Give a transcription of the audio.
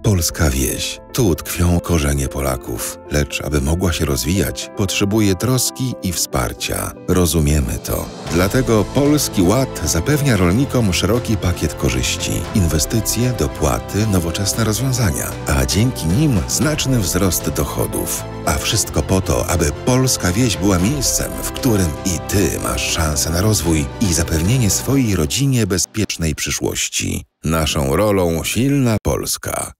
Polska wieś. Tu tkwią korzenie Polaków, lecz aby mogła się rozwijać, potrzebuje troski i wsparcia. Rozumiemy to. Dlatego Polski Ład zapewnia rolnikom szeroki pakiet korzyści, inwestycje, dopłaty, nowoczesne rozwiązania, a dzięki nim znaczny wzrost dochodów. A wszystko po to, aby polska wieś była miejscem, w którym i ty masz szansę na rozwój i zapewnienie swojej rodzinie bezpiecznej przyszłości. Naszą rolą silna Polska.